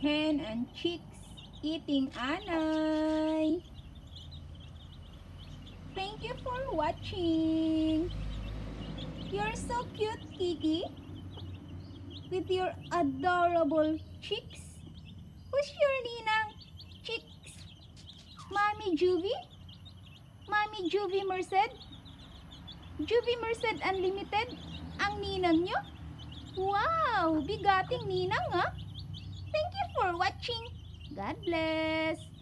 hen and chicks eating anay. Thank you for watching. You're so cute, Kiki, with your adorable chicks. Who's your ninang chicks? Mommy Juvie? Mommy Juvie Merced? Juvie Merced Unlimited? Ang ninang nyo? Wow! Bigating ninang, ha? Thank you for watching. God bless.